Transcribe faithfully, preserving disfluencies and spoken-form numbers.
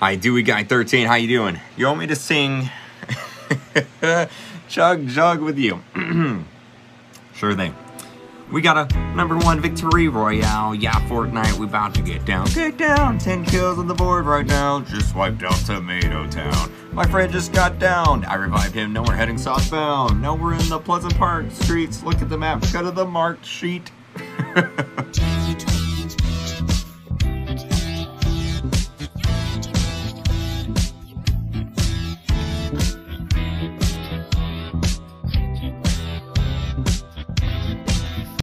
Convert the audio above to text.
Hi, Dewey Guy thirteen, how you doing? You want me to sing Chug Jug with you? Sure thing. We got a number one victory royale. Yeah, Fortnite, we about to get down. Get down, ten kills on the board right now. Just wiped out Tomato Town. My friend just got downed. I revived him, now we're heading southbound. Now we're in the Pleasant Park streets. Look at the map, go to the marked sheet.